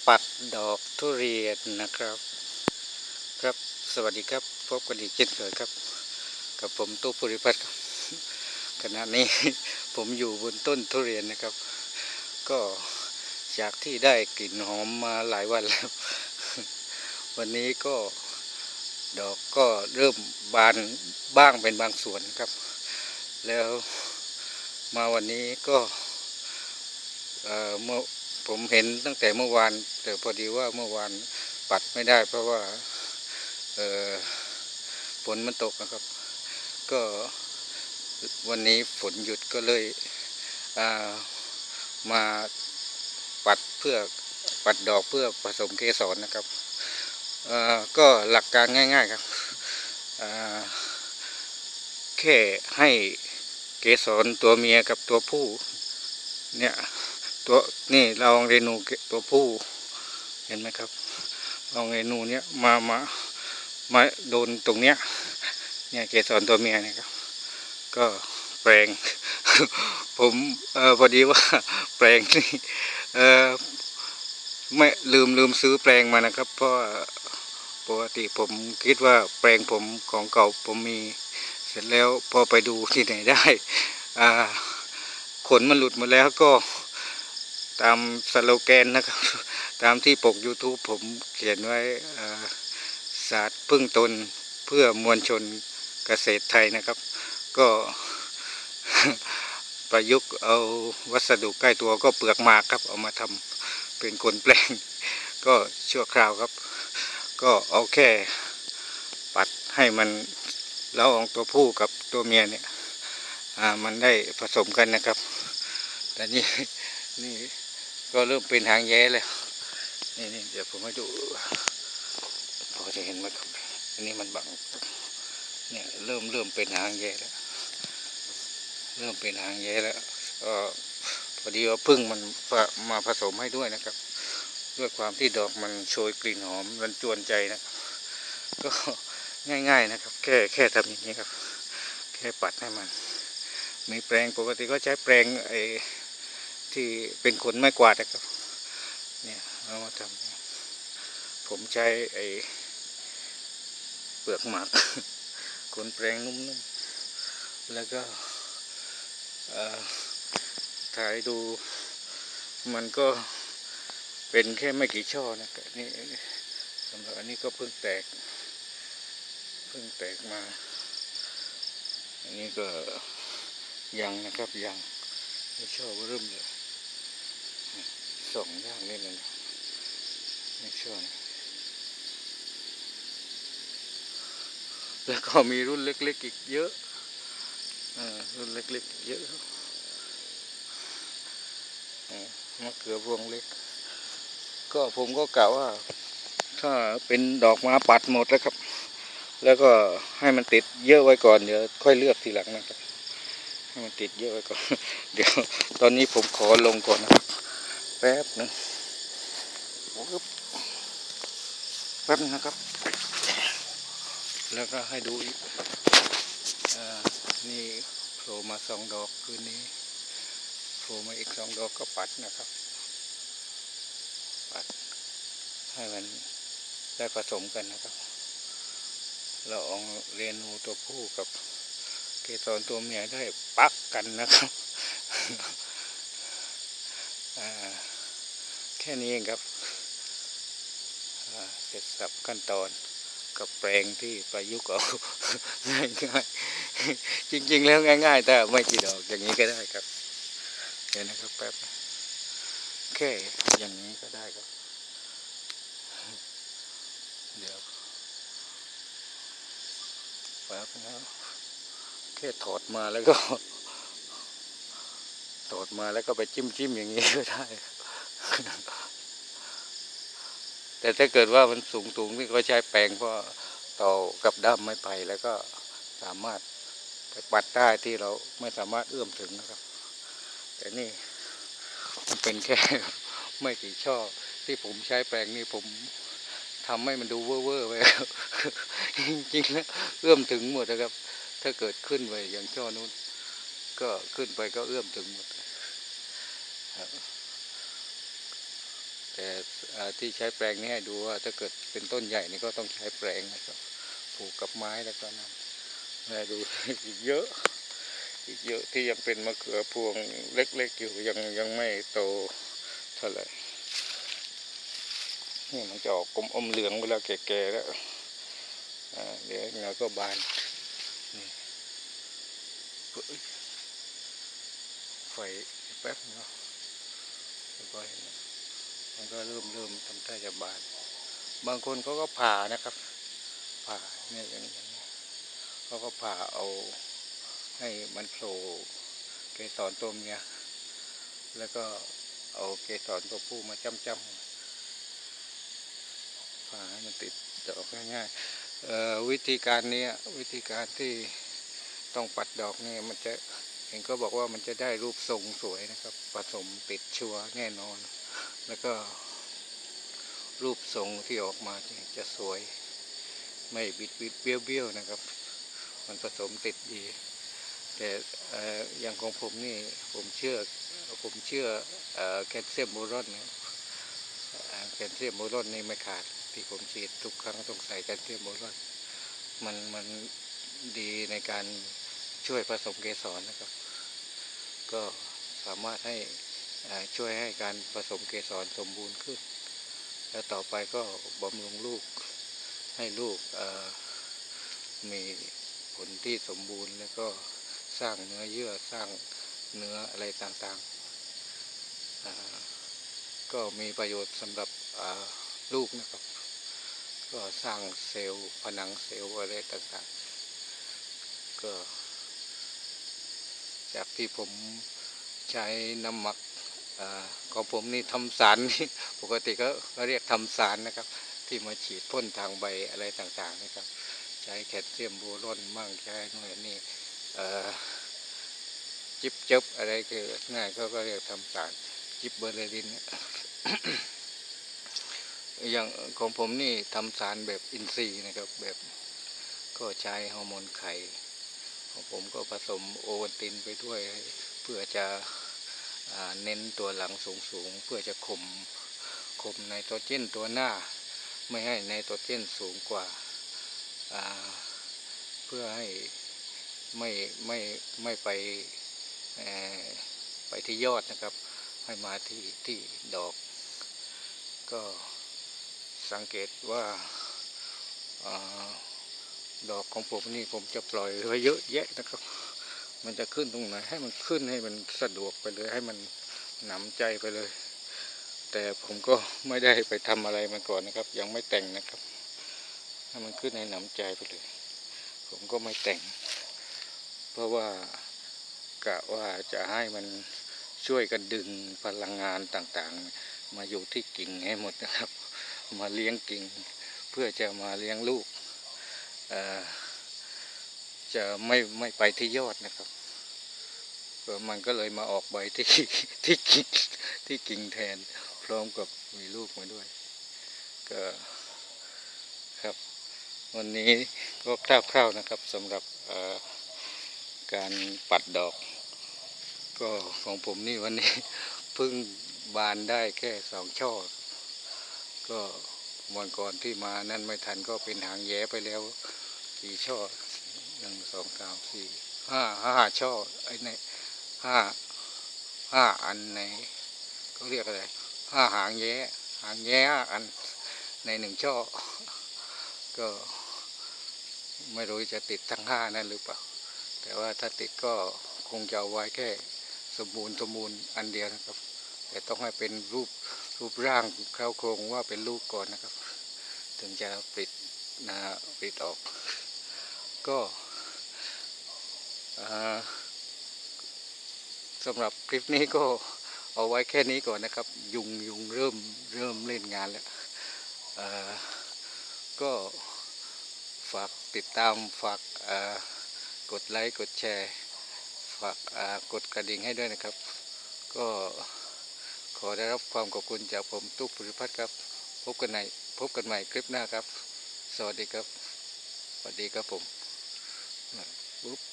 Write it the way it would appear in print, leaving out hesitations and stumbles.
ปัดดอกทุเรียนนะครับครับสวัสดีครับพบกันอีกเช่นเคยครับกับผมตู้ภูริพัฒน์ครับขณะนี้ผมอยู่บนต้นทุเรียนนะครับก็จากที่ได้กลิ่นหอมมาหลายวันแล้ววันนี้ก็ดอกก็เริ่มบานบ้างเป็นบางส่วนครับแล้วมาวันนี้ก็เมื่อผมเห็นตั้งแต่เมื่อวานแต่พอดีว่าเมื่อวานปัดไม่ได้เพราะว่าฝนมันตกนะครับก็วันนี้ฝนหยุดก็เลยมาปัดเพื่อปัดดอกเพื่อผสมเกสรนะครับก็หลักการง่ายๆครับแค่ให้เกสรตัวเมียกับตัวผู้เนี่ยตัวนี่เราลองเรนูตัวผู้เห็นไหมครับลองเรนูเนี้ยมาโดนตรงเนี้ยเนี่ยเกสรตัวเมียเนี่ยครับก็แปลง ผมพอดีว่าแปลงนี่ไม่ลืมซื้อแปลงมานะครับเพราะปกติผมคิดว่าแปลงผมของเก่าผมมีเสร็จแล้วพอไปดูที่ไหนได้ขนมันหลุดมาแล้วก็ตามสโลแกนนะครับตามที่ปก YouTube ผมเขียนไว้ศาสตร์พึ่งตนเพื่อมวลชนเกษตรไทยนะครับก็ประยุกต์เอาวัสดุใกล้ตัวก็เปลือกหมากครับเอามาทำเป็นขนแปลงก็ชั่วคราวครับก็เอาแค่ปัดให้มันละอองตัวผู้กับตัวเมียเนี่ยมันได้ผสมกันนะครับแต่นี่ก็เริ่มเป็นหางแย้แล้วนี่เดี๋ยวผมให้ดูพอจะเห็นไหมครับอันนี้มันบังเนี่ยเริ่มเป็นหางแย้แล้วเริ่มเป็นหางแย้แล้วพอดีว่าพึ่งมันมาผสมให้ด้วยนะครับด้วยความที่ดอกมันโชยกลิ่นหอมมันจวนใจนะครับก็ง่ายๆนะครับแค่ทำอย่างนี้ครับแค่ปัดให้มันมีแปรงปกติก็ใช้แปรงที่เป็นขนไม้กวาดนะครับเนี่ยเอามาทำผมใช้เปลือกหมากขนแปรงนุ่มๆแล้วก็ถ่ายดูมันก็เป็นแค่ไม่กี่ช่อนะครับนี่สำหรับอันนี้ก็เพิ่งแตกมาอันนี้ก็ยังนะครับยังไม่ช่อเริ่มเลยส่องยากนิดนึงไม่ช่อนะแล้วก็มีรุ่นเล็กๆอีกเยอะรุ่นเล็กๆเยอะมะเขือพวงเล็กก็ผมก็กะว่าถ้าเป็นดอกมาปัดหมดแล้วครับแล้วก็ให้มันติดเยอะไว้ก่อนเดี๋ยวค่อยเลือกทีหลังนะครับให้มันติดเยอะไว้ก่อนเดี๋ยวตอนนี้ผมขอลงก่อนนะครับแป๊บนึงนะครับแล้วก็ให้ดูอีกนี่โผล่มา2 ดอกคืนนี้โผล่มาอีก2 ดอกก็ปัดนะครับปัดให้มันได้ผสมกันนะครับเราเอาเรนูตัวผู้กับเกสรตัวเมียได้ปักกันนะครับแค่นี้เองครับเสร็จสับขั้นตอนกับแปลงที่ประยุกต์เอาง่ายๆจริงๆแล้วง่ายๆแต่ไม่กี่ดอกอย่างนี้ก็ได้ครับเดี๋ยวนะครับแป๊บแค่อย่างนี้ก็ได้ครับเดี๋ยวแป๊บนะแค่ถอดมาแล้วก็ไปจิ้มอย่างนี้ก็ได้แต่ถ้าเกิดว่ามันสูงนี่ก็ใช้แปรงเพราะต่อกับด้ามไม้ไผ่แล้วก็สามารถไปปัดได้ที่เราไม่สามารถเอื้อมถึงนะครับแต่นี่มันเป็นแค่ไม่กี่ช่อที่ผมใช้แปรงนี่ผมทำให้มันดูเว่อร์ไปครับจริงๆแล้วเอื้อมถึงหมดนะครับถ้าเกิดขึ้นไปอย่างช่อนู้นก็ขึ้นไปก็เอื้อมถึงหมดแต่ที่ใช้แปลงนี้ให้ดูว่าถ้าเกิดเป็นต้นใหญ่นี่ก็ต้องใช้แปลงนะครับผูกกับไม้แล้วก็นั่นให้ดู อีกเยอะที่ยังเป็นมะเขือพวงเล็กๆอยู่ยังไม่โตเท่าไหร่นี่มันจะออกกลมอมเหลืองเวลาแก่ๆแล้วเดี๋ยวเงาก็บานนี่ไฟแป๊บเนาะก็เห็นมันก็เริ่มทำท่าจะบานบางคนเขาก็ผ่านะครับผ่าเนี่ยอย่างนี้เขาก็ผ่าเอาให้มันโผล่เกสรตัวเมียแล้วก็เอาเกสรตัวผู้มาจ้ำผ่าให้มันติดดอกง่ายๆวิธีการนี้วิธีการที่ต้องปัดดอกนี่มันจะเห็นก็บอกว่ามันจะได้รูปทรงสวยนะครับผสมติดชัวแน่นอนแล้วก็รูปทรงที่ออกมาจะสวยไม่บิดเบี้ยวนะครับมันผสมติดดีแต่อย่างของผมนี่ผมเชื่อแคลเซียมโบรอนนะแคลเซียมโบรอนนี่ไม่ขาดที่ผมฉีดทุกครั้งต้องใส่แคลเซียมโบรอนมันดีในการช่วยผสมเกสรนะครับก็สามารถให้ช่วยให้การผสมเกสรสมบูรณ์ขึ้นแล้วต่อไปก็บำรุงลูกให้ลูกมีผลที่สมบูรณ์แล้วก็สร้างเนื้อเยื่อสร้างเนื้ออะไรต่างๆก็มีประโยชน์สำหรับลูกนะครับก็สร้างเซลล์ผนังเซลล์อะไรต่างๆก็จากที่ผมใช้น้ำหมักของผมนี่ทำสารนี่ปกติก็เรียกทำสารนะครับที่มาฉีดพ่นทางใบอะไรต่างๆนะครับใช้แคลเซียมโบรอนมั่งใช้หน่วยนี่จิบจับอะไรคือง่ายก็เรียกทำสารจิบเบอร์เรดิน อย่างของผมนี่ทำสารแบบอินทรีย์นะครับแบบก็ใช้ฮอร์โมนไข่ของผมก็ผสมโอวัลตินไปด้วยเพื่อจะเน้นตัวหลังสูงเพื่อจะข่มไนโตรเจนตัวหน้าไม่ให้ไนโตรเจนสูงกว่าเพื่อให้ไม่ไปที่ยอดนะครับให้มาที่ดอกก็สังเกตว่าดอกของผมนี่ผมจะปล่อยไว้เยอะแยะนะครับมันจะขึ้นตรงไหนให้มันขึ้นให้มันสะดวกไปเลยให้มันหนำใจไปเลยแต่ผมก็ไม่ได้ไปทำอะไรมาก่อนนะครับยังไม่แต่งนะครับให้มันขึ้นให้หนำใจไปเลยผมก็ไม่แต่งเพราะว่ากะว่าจะให้มันช่วยกันดึงพลังงานต่างๆมาอยู่ที่กิ่งให้หมดนะครับมาเลี้ยงกิ่งเพื่อจะมาเลี้ยงลูกจะไม่ไปที่ยอดนะครับมันก็เลยมาออกใบที่กิ่งแทนพร้อมกับมีลูกมาด้วยก็ครับวันนี้ก็คร่าวๆนะครับสำหรับการปัดดอกก็ของผมนี่วันนี้เพิ่งบานได้แค่2 ช่อก็วันก่อนที่มานั่นไม่ทันก็เป็นหางแย้ไปแล้วกี่ช่อ1 2 3 4 5ช่อไอ้นี่5อันในเขาเรียกอะไร5 หางแย้5 อันใน1 ช่อก็ไม่รู้จะติดทั้ง5นั่นหรือเปล่าแต่ว่าถ้าติดก็คงจะเอาไว้แค่สมบูรณ์อันเดียวนะครับแต่ต้องให้เป็นรูปร่างโครงว่าเป็นลูกก่อนนะครับถึงจะปลิดออกก็สำหรับคลิปนี้ก็เอาไว้แค่นี้ก่อนนะครับยุงเริ่มเล่นงานแล้วก็ฝากติดตามฝากกดไลค์กดแชร์ฝากกดกระดิ่งให้ด้วยนะครับก็ขอได้รับความขอบคุณจากผมตุ๊กปุริพัฒน์ครับพบกันใหม่คลิปหน้าครับสวัสดีครับผมปุ๊บ